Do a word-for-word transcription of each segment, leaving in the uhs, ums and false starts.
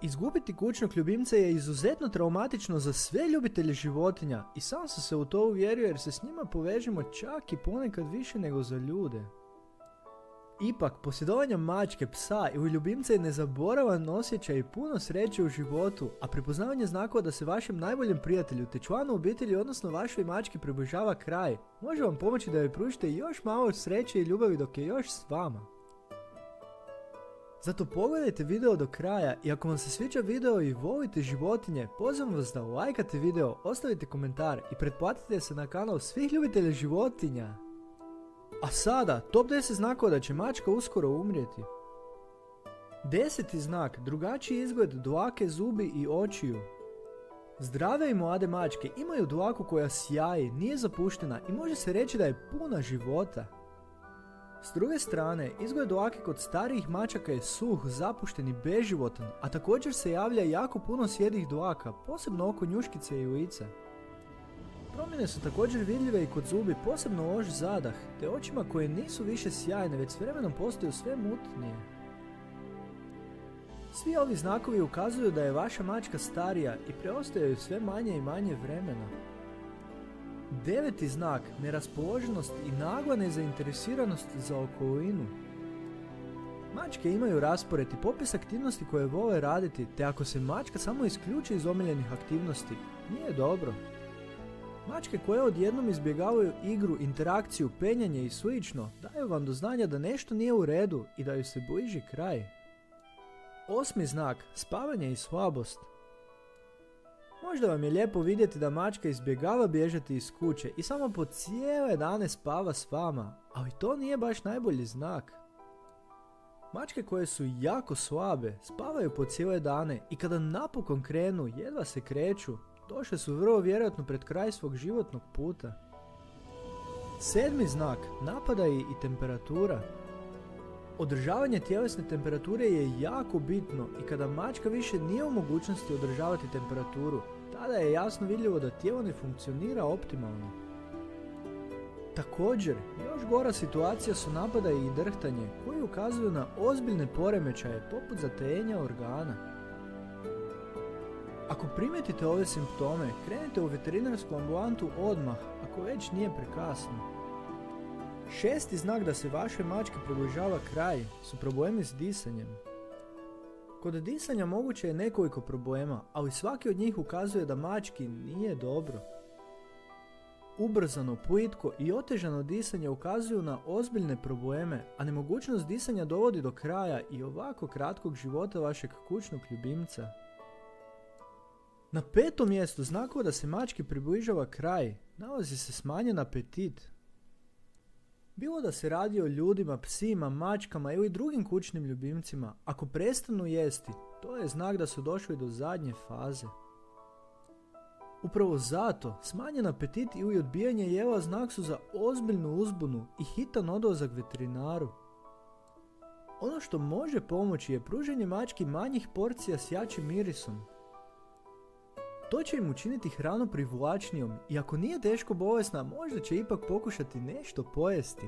Izgubiti kućnog ljubimca je izuzetno traumatično za sve ljubitelje životinja i sam sam se u to uvjerio jer se s njima povežemo čak i ponekad više nego za ljude. Ipak, posjedovanje mačke, psa ili ljubimca je nezaboravan osjećaj i puno sreće u životu, a prepoznavanje znakova da se vašem najboljem prijatelju te članu obitelji odnosno vašoj mački približava kraj može vam pomoći da joj pružite još malo sreće i ljubavi dok je još s vama. Zato pogledajte video do kraja i ako vam se sviđa video i volite životinje, pozivam vas da lajkate video, ostavite komentar i pretplatite se na kanal svih ljubitelja životinja. A sada, top deset znakova da će mačka uskoro umrijeti. Deseti znak, drugačiji izgled dlake, zubi i očiju. Zdrave i mlade mačke imaju dlaku koja sjaji, nije zapuštena i može se reći da je puna života. S druge strane, izgled dlake kod starijih mačaka je suh, zapušten i beživotan, a također se javlja jako puno sjedih dlaka, posebno oko njuškice i lica. Promjene su također vidljive i kod zubi, posebno loš zadah, te očima koje nisu više sjajne, već s vremenom postaju sve mutnije. Svi ovi znakovi ukazuju da je vaša mačka starija i preostaje joj sve manje i manje vremena. Deveti znak, neraspoloženost i nagla nezainteresiranost za okolinu. Mačke imaju raspored i popis aktivnosti koje vole raditi, te ako se mačka samo isključi iz omiljenih aktivnosti, nije dobro. Mačke koje odjednom izbjegavaju igru, interakciju, penjanje i slično, daju vam do znanja da nešto nije u redu i da ju se bliži kraj. Osmi znak, spavanje i slabost. Možda vam je lijepo vidjeti da mačka izbjegava bježati iz kuće i samo po cijele dane spava s vama, ali to nije baš najbolji znak. Mačke koje su jako slabe spavaju po cijele dane i kada napokon krenu jedva se kreću, došle su vrlo vjerojatno pred kraj svog životnog puta. Sedmi znak, napadaji i temperatura. Održavanje tjelesne temperature je jako bitno i kada mačka više nije u mogućnosti održavati temperaturu, tada je jasno vidljivo da tijelo ne funkcionira optimalno. Također, još gora situacija su napadaji i drhtanje koji ukazuju na ozbiljne poremećaje poput zatajenja organa. Ako primijetite ove simptome, krenite u veterinarsku ambulantu odmah, ako već nije prekasno. Šesti znak da se vašoj mački približava kraj su problemi s disanjem. Kod disanja moguće je nekoliko problema, ali svaki od njih ukazuje da mački nije dobro. Ubrzano, plitko i otežano disanje ukazuju na ozbiljne probleme, a nemogućnost disanja dovodi do kraja i ovako kratkog života vašeg kućnog ljubimca. Na petom mjestu znakova da se mački približava kraj nalazi se smanjen apetit. Bilo da se radi o ljudima, psima, mačkama ili drugim kućnim ljubimcima, ako prestanu jesti, to je znak da su došli do zadnje faze. Upravo zato, smanjen apetit ili odbijanje jela znak su za ozbiljnu uzbunu i hitan odlazak veterinaru. Ono što može pomoći je pružanje mački manjih porcija s jačim mirisom. To će im učiniti hranu privlačnijom i ako nije teško bolesna, možda će ipak pokušati nešto pojesti.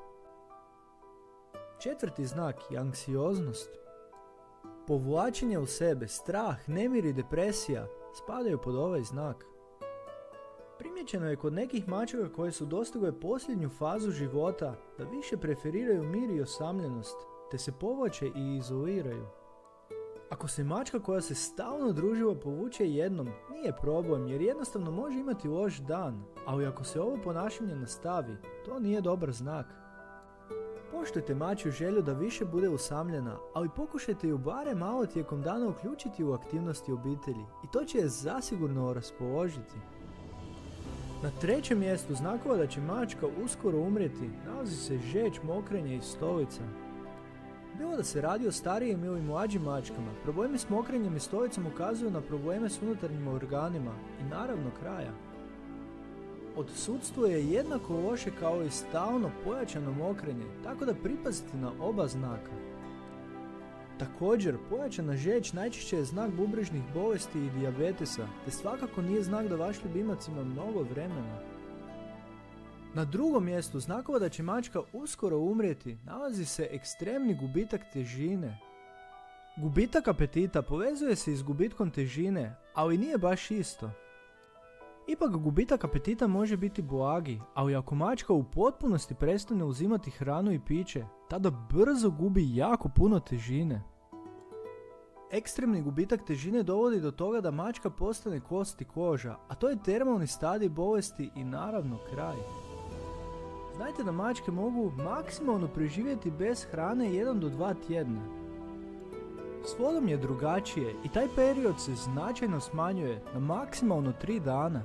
Četvrti znak je anksioznost. Povlačenje u sebe, strah, nemir i depresija spadaju pod ovaj znak. Primijećeno je kod nekih mačaka koje su dostigle posljednju fazu života da više preferiraju mir i osamljenost, te se povlače i izoliraju. Ako se mačka koja se stalno družila povuče jednom, nije problem jer jednostavno može imati loš dan, ali ako se ovo ponašanje nastavi, to nije dobar znak. Poštujte mačju želju da više bude usamljena, ali pokušajte ju barem malo tijekom dana uključiti u aktivnosti obitelji i to će je zasigurno raspoložiti. Na trećem mjestu znakova da će mačka uskoro umrijeti nalazi se žeđ, mokrenje i stolica. Bilo da se radi o starijim ili mlađim mačkama, problemi s mokrenjem i stolicom ukazuju na probleme s unutarnjim organima i naravno kraja. Odsudstvo je jednako loše kao i stalno pojačano mokrenje, tako da pripazite na oba znaka. Također, pojačana žeđ najčešće je znak bubrežnih bolesti i dijabetesa, te svakako nije znak da vaš ljubimac ima mnogo vremena. Na drugom mjestu znakova da će mačka uskoro umrijeti nalazi se ekstremni gubitak težine. Gubitak apetita povezuje se i s gubitkom težine, ali nije baš isto. Ipak gubitak apetita može biti blagi, ali ako mačka u potpunosti prestane uzimati hranu i piće, tada brzo gubi jako puno težine. Ekstremni gubitak težine dovodi do toga da mačka postane kost i koža, a to je termalni stadij bolesti i naravno kraj. Znajte da mačke mogu maksimalno preživjeti bez hrane jedan do dva tjedna. S vodom je drugačije i taj period se značajno smanjuje na maksimalno tri dana.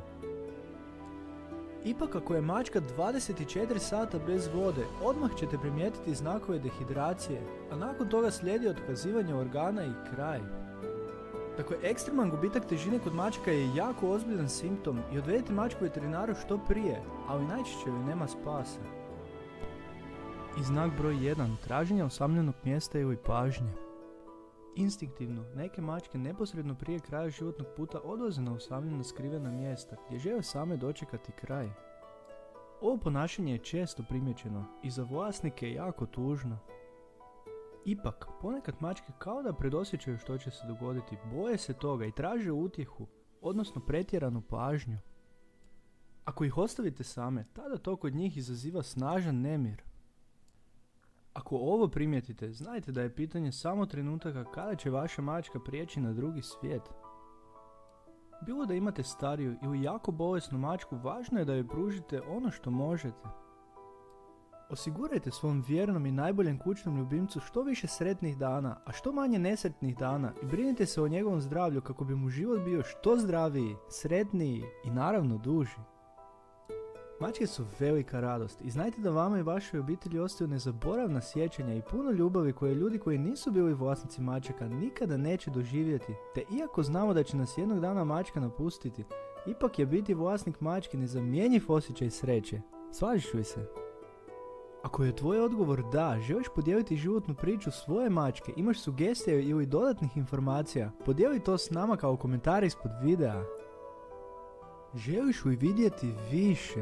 Ipak ako je mačka dvadeset četiri sata bez vode, odmah ćete primijetiti znakove dehidracije, a nakon toga slijedi otkazivanje organa i kraj. Dakle, ekstreman gubitak težine kod mačaka je jako ozbiljan simptom i odvedite mačku veterinaru što prije, ali najčešće joj nema spasa. I znak broj jedan. Traženje osamljenog mjesta ili pažnje. Instinktivno, neke mačke neposredno prije kraja životnog puta odlaze na usamljena skrivena mjesta gdje žele same dočekati kraj. Ovo ponašanje je često primjećeno i za vlasnike jako tužno. Ipak, ponekad mačke kao da predosjećaju što će se dogoditi, boje se toga i traže utjehu, odnosno pretjeranu pažnju. Ako ih ostavite same, tada to kod njih izaziva snažan nemir. Ako ovo primijetite, znajte da je pitanje samo trenutaka kada će vaša mačka prijeći na drugi svijet. Bilo da imate stariju ili jako bolesnu mačku, važno je da joj pružite ono što možete. Osigurajte svom vjernom i najboljem kućnom ljubimcu što više sretnih dana, a što manje nesretnih dana i brinite se o njegovom zdravlju kako bi mu život bio što zdraviji, sretniji i naravno duži. Mačke su velika radost i znajte da vama i vašoj obitelji ostaju nezaboravna sjećanja i puno ljubavi koje ljudi koji nisu bili vlasnici mačaka nikada neće doživjeti, te iako znamo da će nas jednog dana mačka napustiti, ipak je biti vlasnik mačke nezamjenjiv osjećaj sreće. Slažeš li se? Ako je tvoj odgovor da, želiš podijeliti životnu priču svoje mačke, imaš sugestije ili dodatnih informacija, podijeli to s nama kao komentar ispod videa. Želiš li vidjeti više?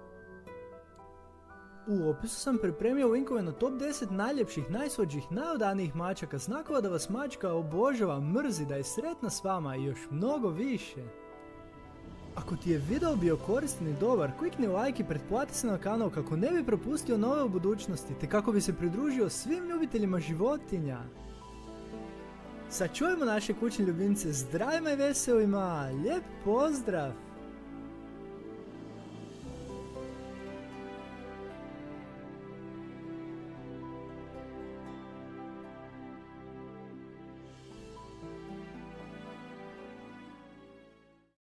U opisu sam pripremio linkove na top deset najljepših, najslađih, najodanijih mačaka, znakova da vas mačka obožava, mrzi, da je sretna s vama i još mnogo više. Ako ti je video bio koristan i dobar, klikni like i pretplati se na kanal kako ne bi propustio nove u budućnosti, te kako bi se pridružio svim ljubiteljima životinja. Sačuvajmo naše kućne ljubimce zdravima i veselima, lijep pozdrav!